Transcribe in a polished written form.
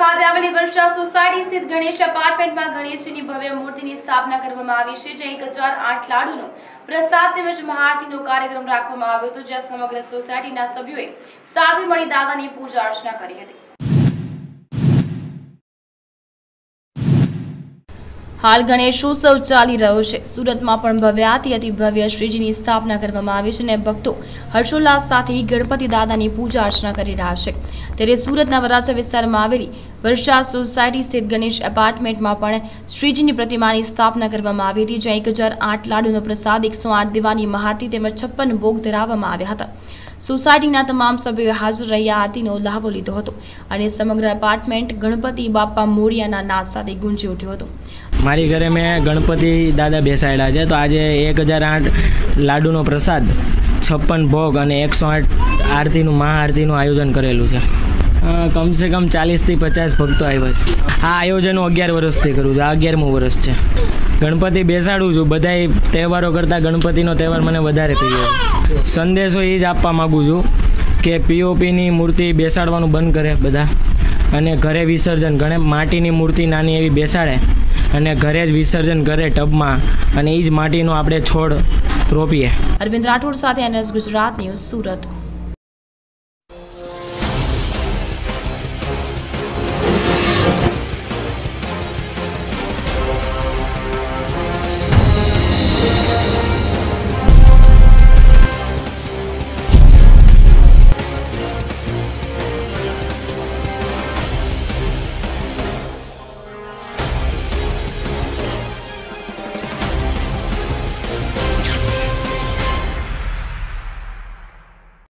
ખાતે આવેલી વર્ષા સોસાયટી સ્થિત ગણેશ એપાર્ટમેન્ટમાં ગણેશજીની ભવ્ય મૂર્તિની સ્થાપના કરવામાં આવી છે, જ્યાં 1008 લાડુનો પ્રસાદ તેમજ મહાઆરતીનો કાર્યક્રમ રાખવામાં આવ્યો હતો, જ્યાં સમગ્ર સોસાયટીના સભ્યોએ સાથે મળી દાદાની પૂજા અર્ચના કરી હતી। हाल गणेशोत्सव चाली रह्यो छे। सूरतमां पण भव्याति अति भव्य श्रीजीनी स्थापना करवामां आवी छे अने भक्तो हर्षोल्लास साथे गणपति दादानी पूजा अर्चना करी रह्या छे। त्यारे सूरतना वराछा विસ્તારમાં आवेली वर्षा सोसायटी स्थित गणेश एपार्टमेंटमां पण श्रीजीनी प्रतिमानी स्थापना करवामां आवी हती, ज्यां 1008 लाडुनो प्रसाद, 108 દીવાની મહાઆરતી તેમજ 56 ભોગ ધરાવવામાં આવ્યા હતા। સોસાયટીના તમામ સભ્યોએ હાજર રહી આરતીનો લાભો લીધો હતો અને સમગ્ર એપાર્ટમેન્ટ ગણપતિ બાપા મોરિયાના નાદ સાથે ગુંજી ઉઠ્યો હતો। મારી ઘરે મેં ગણપતિ દાદા બેસાડ્યા છે, તો આજે 1008 લાડુનો પ્રસાદ, 56 ભોગ અને 108 આરતીનું મહાઆરતીનું આયોજન કરેલું છે। કમસે કમ 40 થી 50 ભક્તો આવ્યા છે। આ આયોજન 11 વર્ષથી કરું છું, આ 11મું વર્ષ છે। ગણપતિ બેસાડું છું, બધાય તહેવારો કરતાં ગણપતિનો તહેવાર મને વધારે પ્રિય છે। સંદેશો એ જ આપવા માગું છું કે પીઓપીની મૂર્તિ બેસાડવાનું બંધ કરે બધા, અને ઘરે વિસર્જન, માટીની મૂર્તિ નાની એવી બેસાડે અને ઘરે જ વિસર્જન કરે ટબમાં, અને એ જ માટીનો આપણે છોડ રોપીએ। અરવિંદ રાઠોડ સાથે NS ગુજરાત ન્યૂઝ, સુરત।